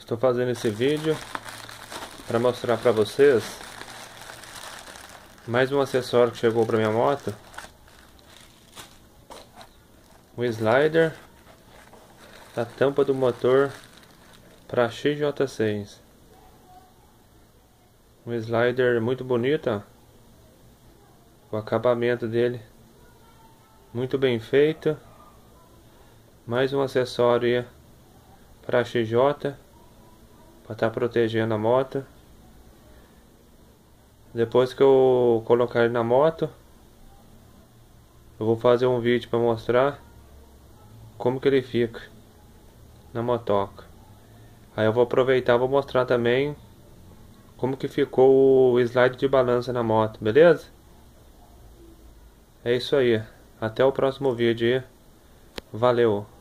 Estou fazendo esse vídeo para mostrar para vocês mais um acessório que chegou para minha moto. O slider da tampa do motor para XJ6. Um slider muito bonito, ó. O acabamento dele muito bem feito. Mais um acessório aí para XJ, para estar protegendo a moto. Depois que eu colocar ele na moto, eu vou fazer um vídeo para mostrar como que ele fica na motoca. Aí eu vou aproveitar e vou mostrar também como que ficou o slide de balança na moto, beleza? É isso aí. Até o próximo vídeo aí. Valeu!